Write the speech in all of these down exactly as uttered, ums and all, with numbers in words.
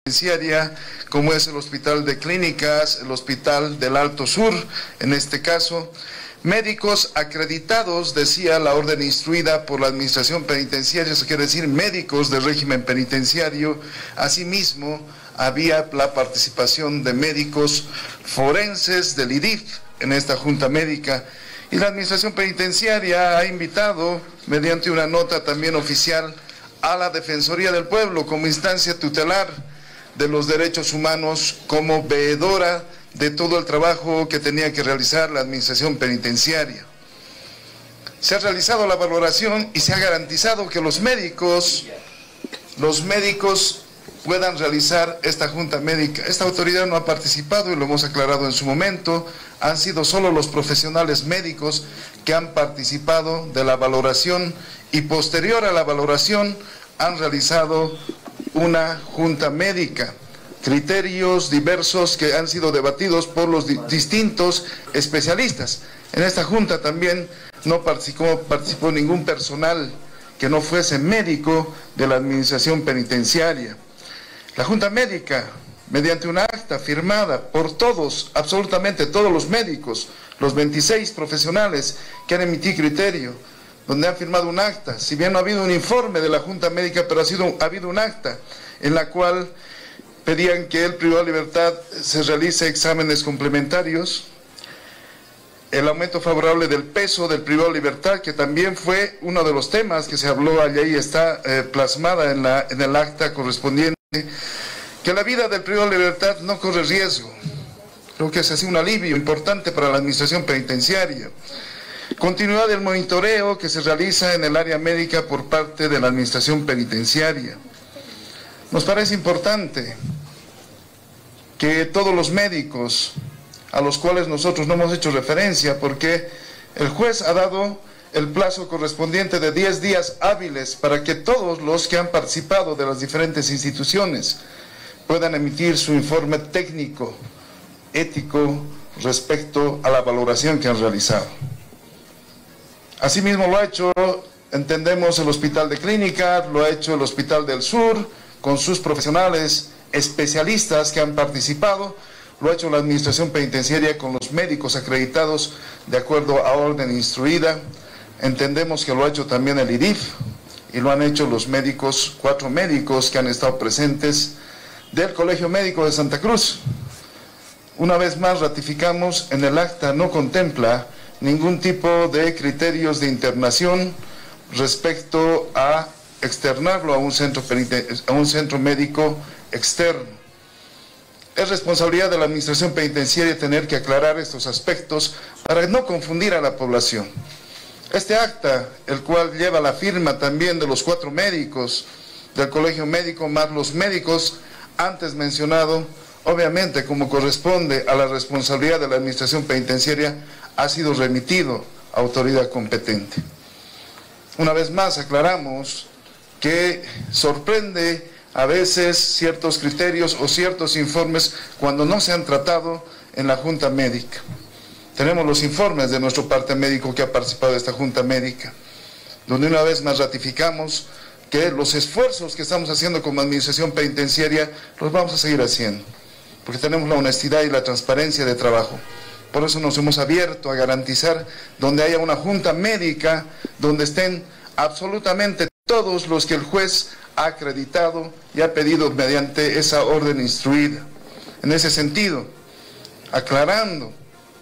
penitenciaria, como es el Hospital de Clínicas, el Hospital del Alto Sur, en este caso, médicos acreditados, decía la orden instruida por la Administración Penitenciaria, eso quiere decir médicos del régimen penitenciario. Asimismo, había la participación de médicos forenses del I D I F en esta Junta Médica, y la Administración Penitenciaria ha invitado, mediante una nota también oficial, a la Defensoría del Pueblo como instancia tutelar de los derechos humanos, como veedora de todo el trabajo que tenía que realizar la Administración Penitenciaria. Se ha realizado la valoración y se ha garantizado que los médicos, los médicos puedan realizar esta Junta Médica. Esta autoridad no ha participado y lo hemos aclarado en su momento. Han sido solo los profesionales médicos que han participado de la valoración y posterior a la valoración han realizado una Junta Médica. Criterios diversos que han sido debatidos por los di distintos especialistas. En esta Junta también no participó, participó ningún personal que no fuese médico de la Administración Penitenciaria. La Junta Médica, mediante una acta firmada por todos, absolutamente todos los médicos, los veintiséis profesionales que han emitido criterio, donde han firmado un acta, si bien no ha habido un informe de la Junta Médica, pero ha, sido, ha habido un acta en la cual pedían que el privado de libertad se realice exámenes complementarios, el aumento favorable del peso del privado de libertad, que también fue uno de los temas que se habló allí y está eh, plasmada en, la, en el acta correspondiente, que la vida del privado de libertad no corre riesgo. Creo que es así un alivio importante para la Administración Penitenciaria. Continuidad del monitoreo que se realiza en el área médica por parte de la Administración Penitenciaria. Nos parece importante que todos los médicos a los cuales nosotros no hemos hecho referencia, porque el juez ha dado el plazo correspondiente de diez días hábiles para que todos los que han participado de las diferentes instituciones puedan emitir su informe técnico, ético, respecto a la valoración que han realizado. Asimismo lo ha hecho, entendemos, el Hospital de Clínicas, lo ha hecho el Hospital del Sur, con sus profesionales especialistas que han participado, lo ha hecho la Administración Penitenciaria con los médicos acreditados de acuerdo a orden instruida. Entendemos que lo ha hecho también el I D I F y lo han hecho los médicos, cuatro médicos que han estado presentes del Colegio Médico de Santa Cruz. Una vez más ratificamos, en el acta no contempla ningún tipo de criterios de internación respecto a externarlo a un centro, a un centro médico externo. Es responsabilidad de la Administración Penitenciaria tener que aclarar estos aspectos para no confundir a la población. Este acta, el cual lleva la firma también de los cuatro médicos del Colegio Médico, más los médicos antes mencionado, obviamente como corresponde a la responsabilidad de la Administración Penitenciaria, ha sido remitido a autoridad competente. Una vez más aclaramos que sorprende a veces ciertos criterios o ciertos informes cuando no se han tratado en la Junta Médica. Tenemos los informes de nuestro parte médico que ha participado de esta Junta Médica, donde una vez más ratificamos que los esfuerzos que estamos haciendo como Administración Penitenciaria los vamos a seguir haciendo, porque tenemos la honestidad y la transparencia de trabajo. Por eso nos hemos abierto a garantizar donde haya una Junta Médica, donde estén absolutamente todos los que el juez ha acreditado y ha pedido mediante esa orden instruida. En ese sentido, aclarando,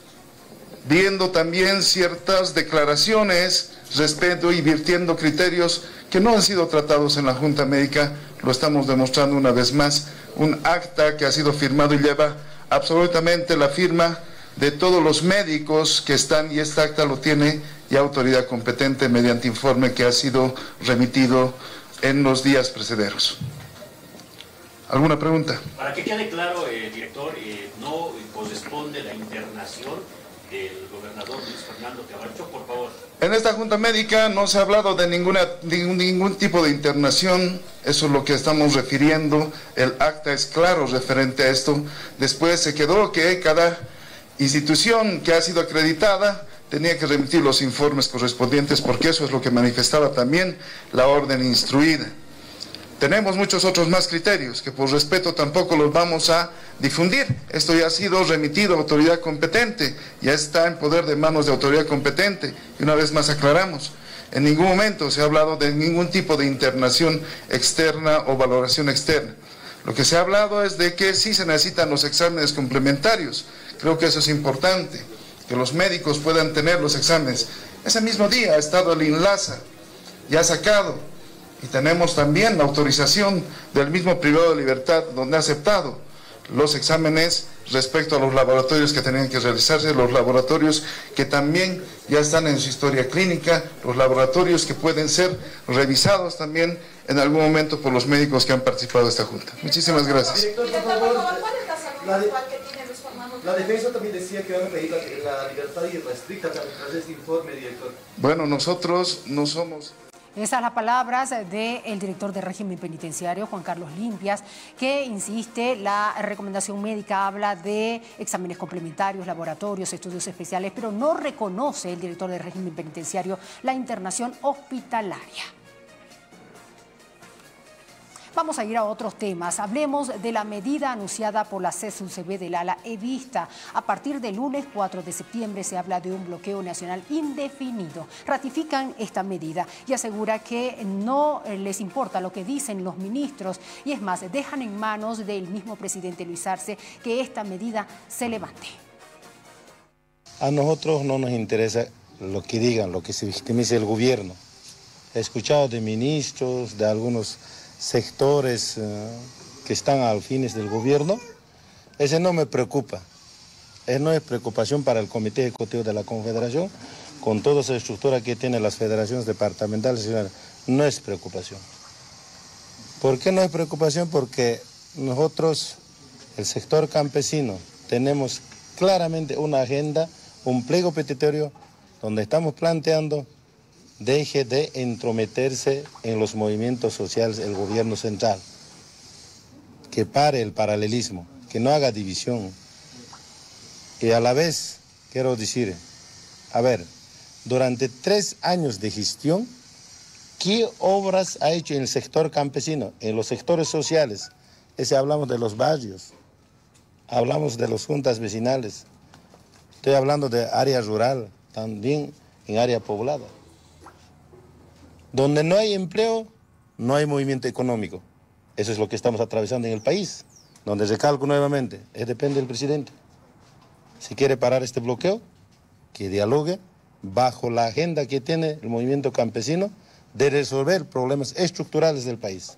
viendo también ciertas declaraciones respecto y virtiendo criterios que no han sido tratados en la Junta Médica, lo estamos demostrando una vez más, un acta que ha sido firmado y lleva absolutamente la firma de todos los médicos que están, y este acta lo tiene ya autoridad competente mediante informe que ha sido remitido en los días precederos. ¿Alguna pregunta? Para que quede claro, eh, director, eh, no corresponde la internación del gobernador Luis Fernando Camacho, por favor. En esta Junta Médica no se ha hablado de ninguna, ningún, ningún tipo de internación, eso es lo que estamos refiriendo, el acta es claro referente a esto. Después se quedó que cada institución que ha sido acreditada tenía que remitir los informes correspondientes, porque eso es lo que manifestaba también la orden instruida. Tenemos muchos otros más criterios que por respeto tampoco los vamos a difundir. Esto ya ha sido remitido a autoridad competente, ya está en poder de manos de autoridad competente. Y una vez más aclaramos, en ningún momento se ha hablado de ningún tipo de internación externa o valoración externa. Lo que se ha hablado es de que sí se necesitan los exámenes complementarios. Creo que eso es importante, que los médicos puedan tener los exámenes. Ese mismo día ha estado el INLASA, ya ha sacado. Y tenemos también la autorización del mismo privado de libertad, donde ha aceptado los exámenes respecto a los laboratorios que tenían que realizarse, los laboratorios que también ya están en su historia clínica, los laboratorios que pueden ser revisados también en algún momento por los médicos que han participado de esta junta. Muchísimas gracias. Director, por favor, ¿cuál es la salud actual que tiene Luis Fernando? La defensa también decía que van a pedir la, la libertad irrestricta tras este informe, director. Bueno, nosotros no somos... Esas las palabras del director de régimen penitenciario, Juan Carlos Limpias, que insiste, la recomendación médica habla de exámenes complementarios, laboratorios, estudios especiales, pero no reconoce el director de régimen penitenciario la internación hospitalaria. Vamos a ir a otros temas. Hablemos de la medida anunciada por la C E S U C B del ala Evista. A partir del lunes cuatro de septiembre se habla de un bloqueo nacional indefinido. Ratifican esta medida y asegura que no les importa lo que dicen los ministros y es más, dejan en manos del mismo presidente Luis Arce que esta medida se levante. A nosotros no nos interesa lo que digan, lo que se victimice el gobierno. He escuchado de ministros, de algunos sectores uh, que están al fines del gobierno. Ese no me preocupa. Eso no es preocupación para el Comité Ejecutivo de la Confederación, con toda esa estructura que tienen las federaciones departamentales. No es preocupación. ¿Por qué no es preocupación? Porque nosotros, el sector campesino, tenemos claramente una agenda, un pliego petitorio, donde estamos planteando deje de entrometerse en los movimientos sociales el gobierno central, que pare el paralelismo, que no haga división. Y a la vez, quiero decir, a ver, durante tres años de gestión, ¿qué obras ha hecho en el sector campesino, en los sectores sociales? Ese hablamos de los barrios, hablamos de las juntas vecinales, estoy hablando de área rural, también en área poblada. Donde no hay empleo, no hay movimiento económico. Eso es lo que estamos atravesando en el país. Donde recalco nuevamente, es depende del presidente. Si quiere parar este bloqueo, que dialogue bajo la agenda que tiene el movimiento campesino de resolver problemas estructurales del país.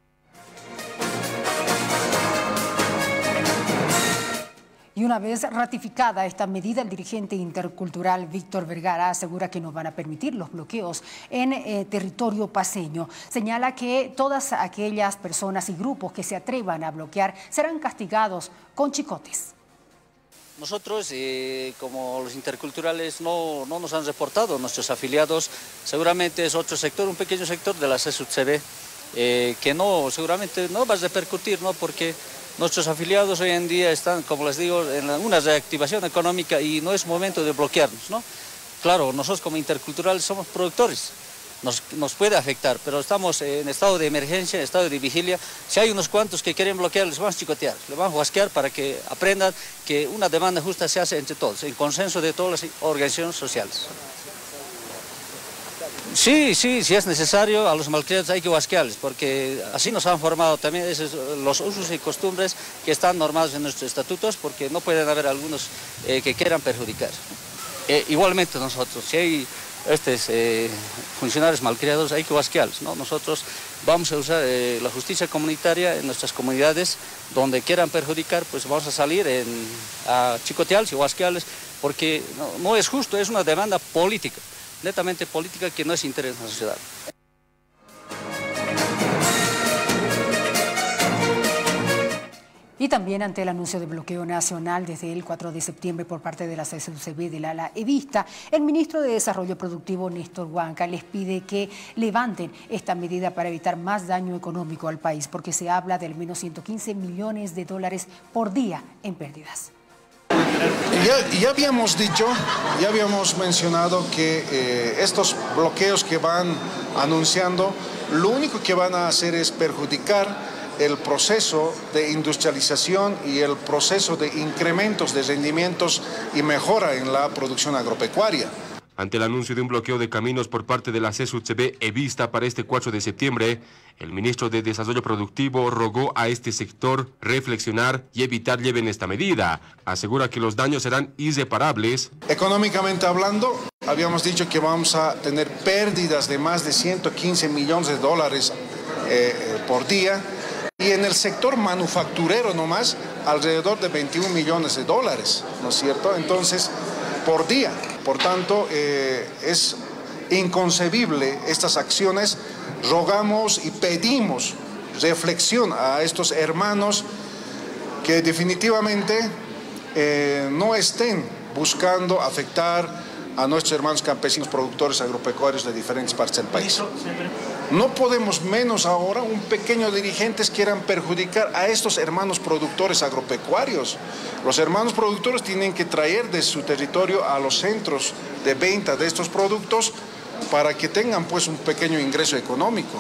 Y una vez ratificada esta medida, el dirigente intercultural Víctor Vergara asegura que no van a permitir los bloqueos en eh, territorio paceño. Señala que todas aquellas personas y grupos que se atrevan a bloquear serán castigados con chicotes. Nosotros, eh, como los interculturales, no, no nos han reportado nuestros afiliados. Seguramente es otro sector, un pequeño sector de la C E S U C B, eh, que no, seguramente no va a repercutir, ¿no? Porque nuestros afiliados hoy en día están, como les digo, en una reactivación económica y no es momento de bloquearnos, ¿no? Claro, nosotros como interculturales somos productores, nos, nos puede afectar, pero estamos en estado de emergencia, en estado de vigilia. Si hay unos cuantos que quieren bloquear, les vamos a chicotear, les vamos a huasquear para que aprendan que una demanda justa se hace entre todos, en consenso de todas las organizaciones sociales. Sí, sí, si es necesario, a los malcriados hay que huasquearles, porque así nos han formado también esos, los usos y costumbres que están normados en nuestros estatutos, porque no pueden haber algunos eh, que quieran perjudicar. Eh, igualmente nosotros, si hay estos eh, funcionarios malcriados, hay que huasquearles, ¿no? Nosotros vamos a usar eh, la justicia comunitaria en nuestras comunidades, donde quieran perjudicar, pues vamos a salir en, a chicotearles y huasquearles, porque no, no es justo, es una demanda política. Netamente política que no es interés de la sociedad. Y también ante el anuncio de bloqueo nacional desde el cuatro de septiembre por parte de la C E S U C B del ala Evista, el ministro de Desarrollo Productivo, Néstor Huanca, les pide que levanten esta medida para evitar más daño económico al país, porque se habla de al menos ciento quince millones de dólares por día en pérdidas. Ya, ya habíamos dicho, ya habíamos mencionado que eh, estos bloqueos que van anunciando lo único que van a hacer es perjudicar el proceso de industrialización y el proceso de incrementos de rendimientos y mejora en la producción agropecuaria. Ante el anuncio de un bloqueo de caminos por parte de la C S U C B Evista para este cuatro de septiembre, el ministro de Desarrollo Productivo rogó a este sector reflexionar y evitar lleven esta medida. Asegura que los daños serán irreparables. Económicamente hablando, habíamos dicho que vamos a tener pérdidas de más de ciento quince millones de dólares eh, por día. Y en el sector manufacturero nomás, alrededor de veintiún millones de dólares, ¿no es cierto? Entonces, por día. Por tanto, eh, es inconcebible estas acciones. Rogamos y pedimos reflexión a estos hermanos que definitivamente eh, no estén buscando afectar a nuestros hermanos campesinos productores agropecuarios de diferentes partes del país. No podemos menos ahora un pequeño dirigentes quieran perjudicar a estos hermanos productores agropecuarios. Los hermanos productores tienen que traer de su territorio a los centros de venta de estos productos para que tengan pues un pequeño ingreso económico.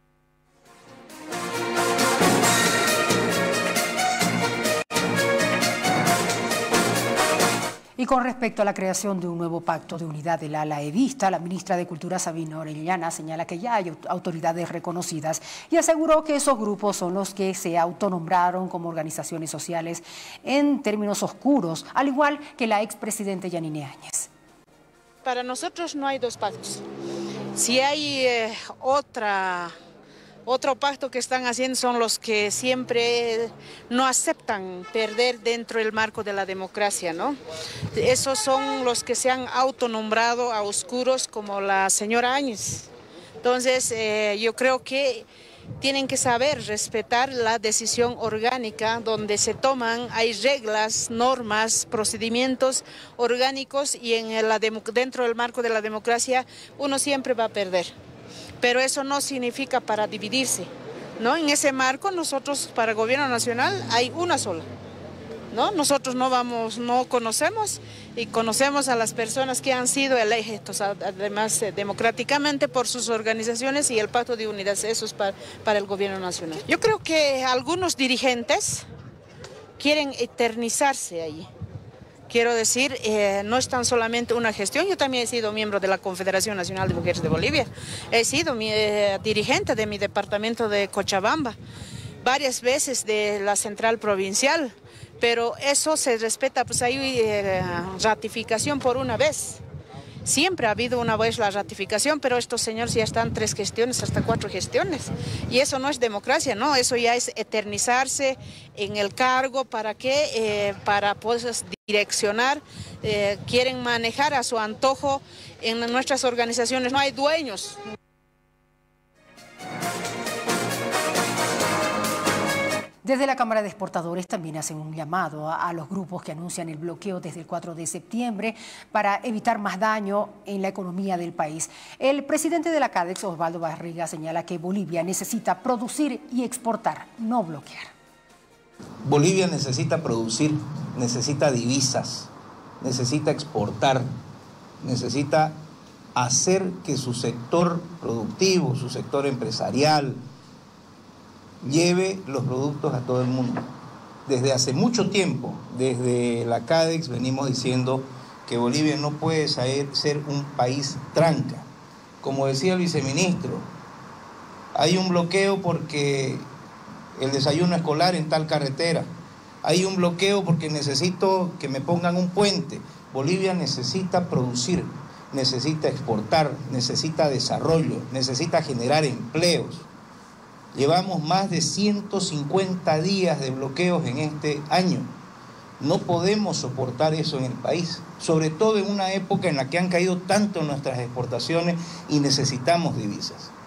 Y con respecto a la creación de un nuevo pacto de unidad del ala evista, la ministra de Cultura, Sabina Orellana, señala que ya hay autoridades reconocidas y aseguró que esos grupos son los que se autonombraron como organizaciones sociales en términos oscuros, al igual que la expresidenta Yanine Áñez. Para nosotros no hay dos pactos. Si hay eh, otra... Otro pacto que están haciendo son los que siempre no aceptan perder dentro del marco de la democracia, ¿no? Esos son los que se han autonombrado a oscuros como la señora Áñez. Entonces, eh, yo creo que tienen que saber respetar la decisión orgánica donde se toman, hay reglas, normas, procedimientos orgánicos y en la dentro del marco de la democracia uno siempre va a perder. Pero eso no significa para dividirse, ¿no? En ese marco nosotros para el gobierno nacional hay una sola, ¿no? Nosotros no vamos, no conocemos y conocemos a las personas que han sido electos además democráticamente por sus organizaciones y el pacto de unidad, eso es para, para el gobierno nacional. Yo creo que algunos dirigentes quieren eternizarse ahí. Quiero decir, eh, no es tan solamente una gestión, yo también he sido miembro de la Confederación Nacional de Mujeres de Bolivia, he sido mi, eh, dirigente de mi departamento de Cochabamba, varias veces de la central provincial, pero eso se respeta, pues hay eh, ratificación por una vez. Siempre ha habido una vez la ratificación, pero estos señores ya están tres gestiones, hasta cuatro gestiones. Y eso no es democracia, ¿no? Eso ya es eternizarse en el cargo. ¿Para qué? Eh, para pues, direccionar, eh, quieren manejar a su antojo en nuestras organizaciones. No hay dueños. Desde la Cámara de Exportadores también hacen un llamado a, a los grupos que anuncian el bloqueo desde el cuatro de septiembre para evitar más daño en la economía del país. El presidente de la CADEX, Osvaldo Barriga, señala que Bolivia necesita producir y exportar, no bloquear. Bolivia necesita producir, necesita divisas, necesita exportar, necesita hacer que su sector productivo, su sector empresarial, lleve los productos a todo el mundo. Desde hace mucho tiempo, desde la CADEX, venimos diciendo que Bolivia no puede ser un país tranca. Como decía el viceministro, hay un bloqueo porque el desayuno escolar en tal carretera, hay un bloqueo porque necesito que me pongan un puente. Bolivia necesita producir, necesita exportar, necesita desarrollo, necesita generar empleos. Llevamos más de ciento cincuenta días de bloqueos en este año. No podemos soportar eso en el país, sobre todo en una época en la que han caído tanto nuestras exportaciones y necesitamos divisas.